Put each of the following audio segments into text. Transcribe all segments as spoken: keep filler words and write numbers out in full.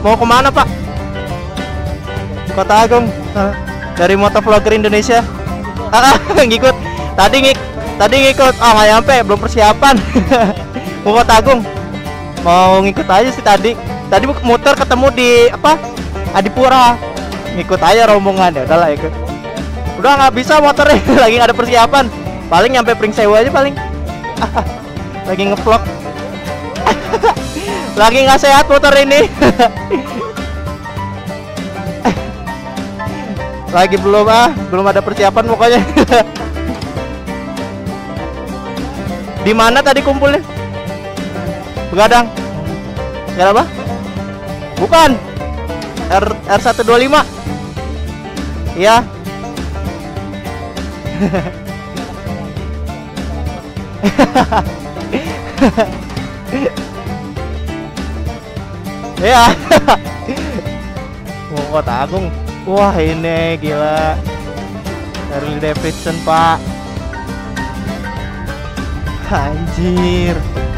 Mau kemana Pak? Kota Agung. Dari motovlogger Indonesia. Ah, ngikut. Tadi ngik, tadi ngikut. Ah, nggak nyampe, belum persiapan. Mau Kota Agung. Mau ngikut aja sih tadi. Tadi muter ketemu di apa? Adipura. Ngikut aja rombongan, ya udahlah ikut. Udah nggak bisa motornya, lagi nggak ada persiapan. Paling nyampe Pringsewu aja paling. Lagi ngevlog. Lagi nggak sehat motor ini. Lagi belum ah, belum ada persiapan pokoknya. Di mana tadi kumpulnya? Begadang. Enggak apa? Bukan. R R seratus dua puluh lima. Iya. Ya. Mau Kota Agung. Wah ini gila. Harley Davidson Pak. Anjir.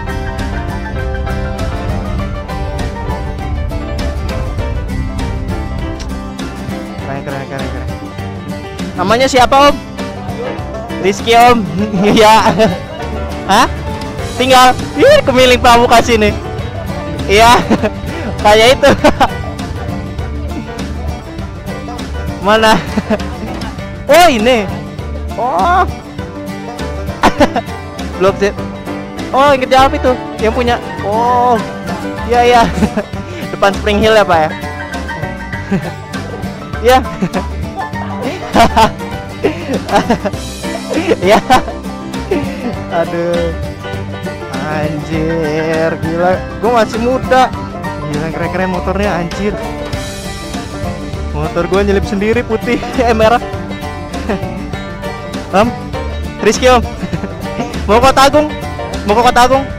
Keren keren keren keren. Namanya siapa Om? Rizky Om. Iya. Hah? Tinggal. Ih, kemiling pramuka sini. Iya. Kayak itu. Mana? Oh ini. Oh. Blok Z. Oh inget jawab itu yang punya. Oh iya iya. Depan Spring Hill ya Pak ya. Ya. Ya. Aduh. Anjir gila. Gue masih muda. Gila keren-keren motornya anjir. Motor gue nyelip sendiri putih, eh merah. Om, Rizky Om. Mau Kota Agung, mau ke Kota Agung.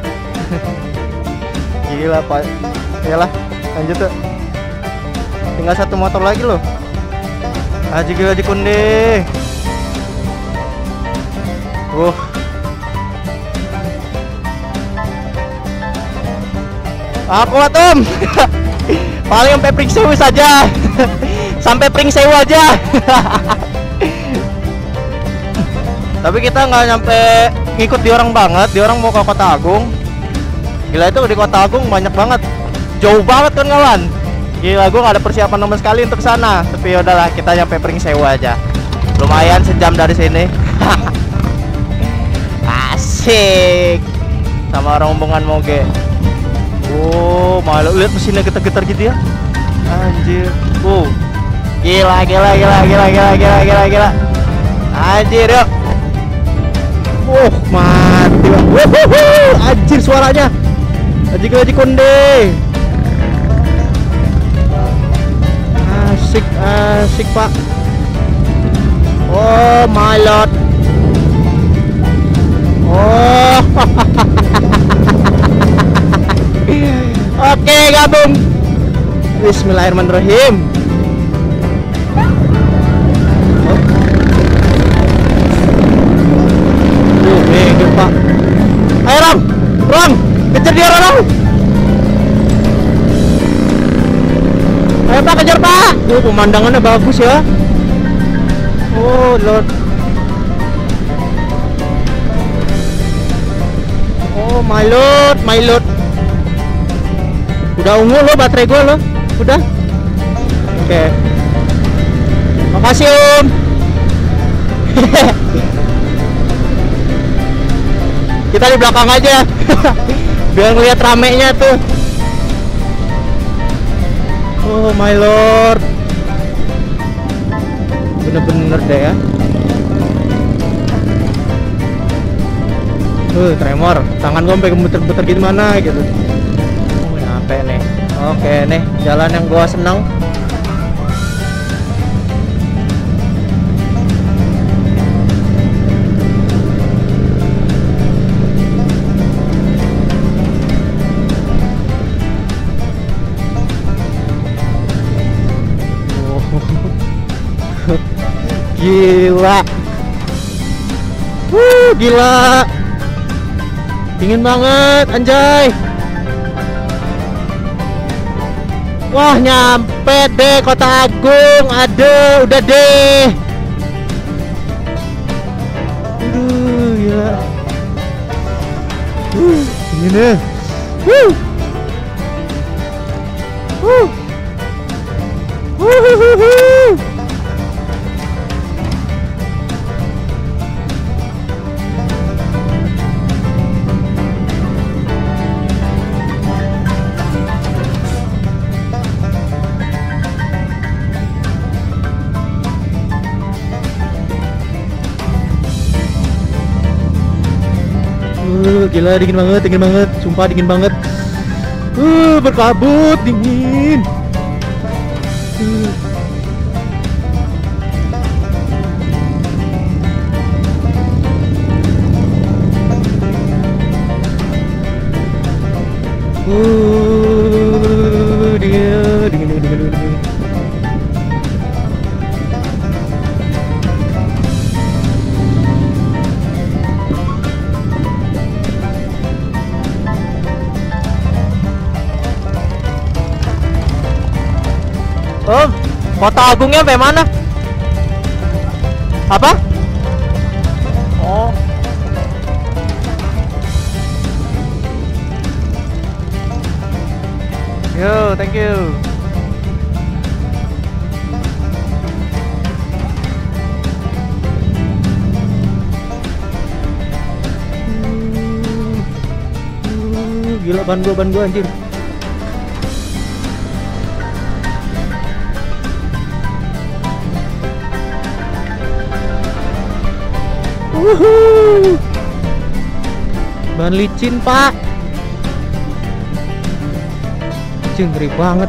Gila Pak. Yalah, lanjut tuh. Tinggal satu motor lagi loh. Aji gila Aji Kunde. Uh. Aku Om. Paling sampai Pringsewu saja. Sampai Pringsewu aja. Tapi kita nggak nyampe ngikut di orang banget. Di orang mau ke Kota Agung. Gila itu di Kota Agung banyak banget. Jauh banget kan kawan. Gila gue nggak ada persiapan sama sekali untuk sana. Tapi yaudahlah kita nyampe Pringsewu aja. Lumayan sejam dari sini. Asik. Sama rombongan moge. Oh malu lihat mesinnya getar-getar gitu ya. Anjir. Wow. Gila gila gila gila gila gila gila gila. Anjir yuk. Uh mati bang. Wuhuhu. Anjir suaranya. Aji Aji Konde. Asik asik Pak. Oh my lord. Oh. Oke gabung. Bismillahirrahmanirrahim. Tuh, minggir Pak. Ayo Ram, Ram, kejar dia Ram. Ayo Pak, kejar Pak. Oh, pemandangannya bagus ya. Oh Lord. Oh my Lord, my Lord. Udah ungu lo baterai gue lo. Udah. Oke. Okay. Makasih Om. Kita di belakang aja. Biar ngeliat ramenya tuh. Oh my lord. Bener-bener deh ya. Tuh tremor. Tangan gue sampai gemeter-gemeter gimana gitu. Nih. Oke nih jalan yang gua seneng. Oh. Gila. Wuh gila. Dingin banget anjay. Wah, nyampe deh Kota Agung. Aduh, udah deh. Aduh, ya. Uh, ini deh. Wuh. Wuh. Wuh. Uh, gila dingin banget, dingin banget, sumpah dingin banget. Uh, berkabut, dingin. Uh. Uh, dingin, dingin, dingin, dingin, dingin. Oh, Kota Agungnya sampai mana? Apa? Oh. Yo, thank you. Uh, gila ban gua, ban gua anjir. Wuhuu. Ban licin, Pak. Licin ngeri banget.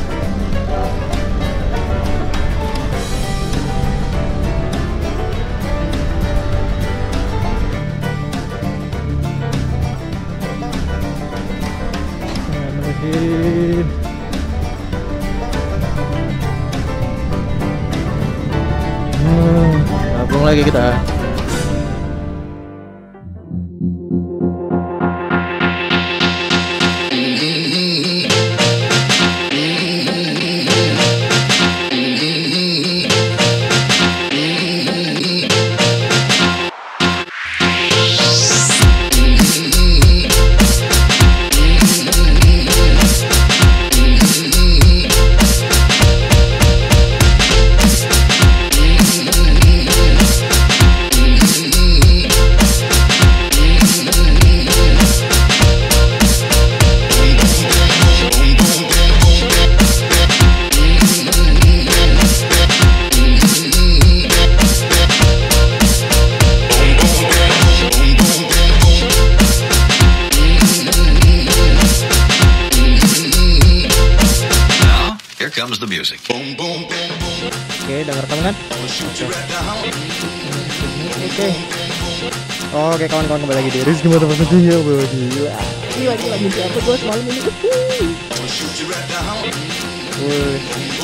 Bismillahirrahmanirrahim. Hmm, gabung lagi kita. Comes the music. Oke, udah ngerekam kan? Oke. Oke, kawan-kawan kembali lagi di Rizky Motor Studio. Gila. Gila gila mimpi apa gua semalam ini. Wuh.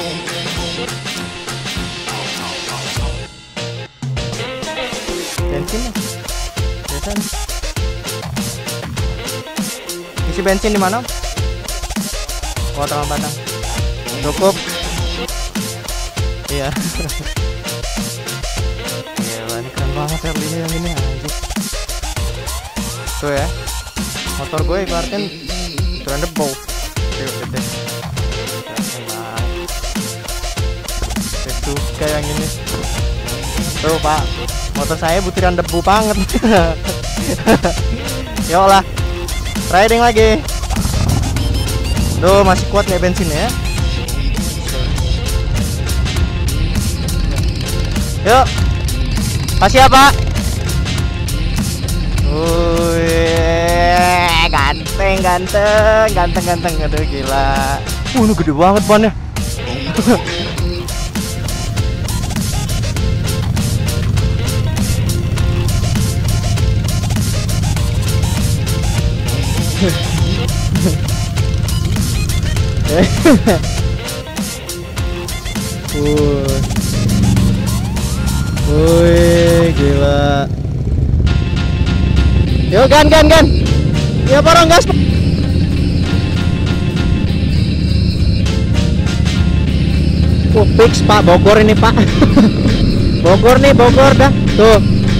Bensin ya? Bensin. Isi bensin di mana? Oh, Taman Batang. Cukup. Iya. Gila, ini keren banget ya belinya yang ini anjir. Tuh ya. Motor gue ibaratnya turun debu. Tuh, gede. Saya suka yang ini. Tuh, Pak. Motor saya butiran debu banget. Yuk lah. Riding lagi. Tuh, masih kuat nih bensinnya ya. Yuk, kasih ya Pak. Wih, ganteng, ganteng, ganteng, ganteng, aduh gila. Uh, ini gede banget bannya. Uh. Wih, gila. Yo, gan, gan, gan. Ya, barang gas. Oh, fix Pak, Bogor ini Pak. Bogor nih, Bogor dah. Tuh.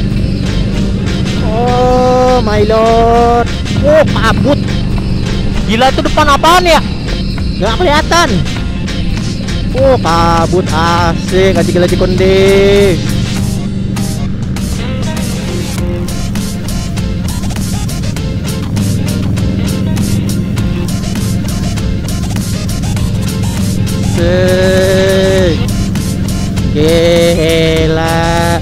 Oh my lord. Oh, kabut. Gila, itu depan apaan ya? Nggak kelihatan. Oh, kabut asik. Aji gila konde. Sek. Gila.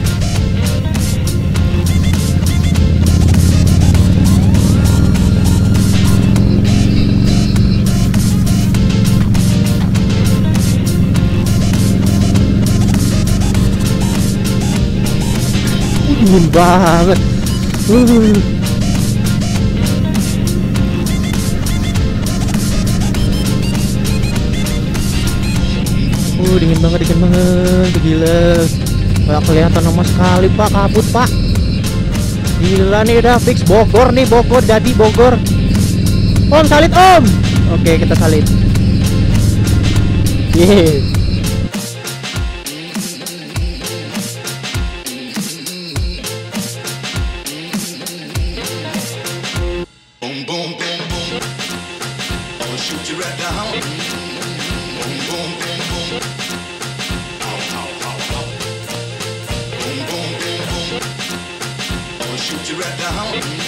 Dingin banget. Uh. Uh, dingin banget, dingin banget, gila. Gak kelihatan sama sekali Pak, kabut Pak. Gila nih, udah fix Bogor nih, Bogor jadi Bogor. Om salit Om. Oke, kita salit. Yeay. Boom, boom, boom, boom. I'll shoot you right down. Boom, boom, boom, boom. Ow, ow, ow, ow. Boom, boom, boom, boom. I'll shoot you right down.